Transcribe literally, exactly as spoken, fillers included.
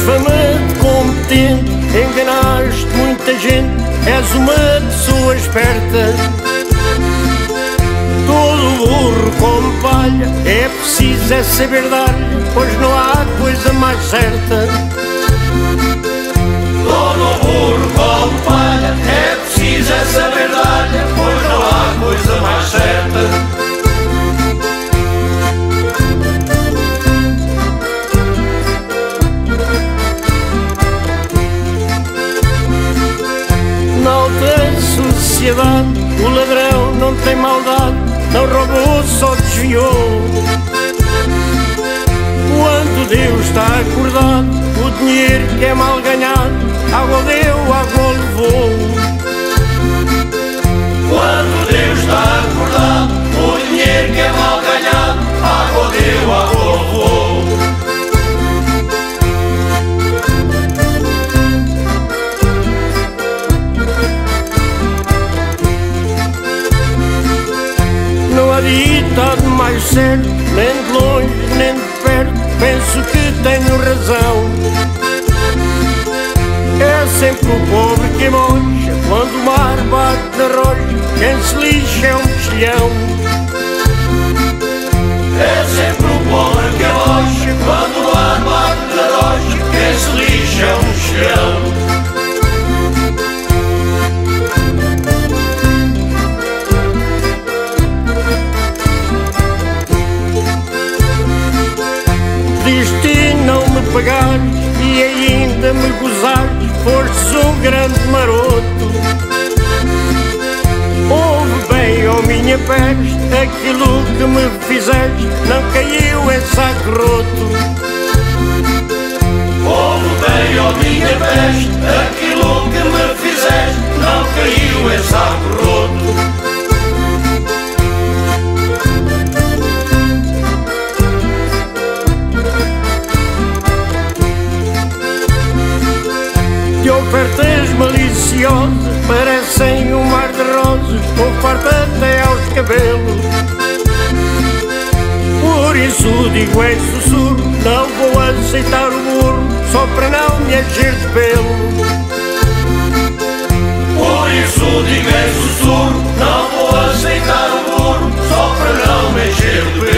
fama de competente, enganaste muita gente, és uma pessoa esperta. Todo burro como palha, é preciso é saber dar-lhe, pois não há coisa mais certa. Todo burro como palha, é preciso é saber dar-lhe, pois não há coisa mais certa. Na alta sociedade, o ladrão não tem maldade, não roubou, só desviou. Quando Deus está acordado, o dinheiro que é mal ganhado, água deu, água levou. Quando Deus está acordado, o dinheiro que é mal ganhado, água deu, água levou. Não há ditado mais certo, nem de longe nem de perto, penso que tenho razão. É sempre o pobre que mocha, quando o mar bate na rocha, quem se lixa é um mexilhão. É sempre o pobre que mocha, quando o mar bate na rocha, quem se lixa é um mexilhão. Desisti não me pagares e ainda me gozares, foste um grande maroto. Ouve bem, ó minha peste, aquilo que me fizeste não caiu em saco roto. Ouve bem, ó minha peste, aquilo que me fizeste não caiu em saco roto. De ofertas maliciosas, parecem um mar de rosas, com farta até aos cabelos. Por isso digo em sussurro, não vou aceitar o burro, só para não me encher de pelo. Por isso digo em sussurro, não vou aceitar o burro, só para não me encher de pelo.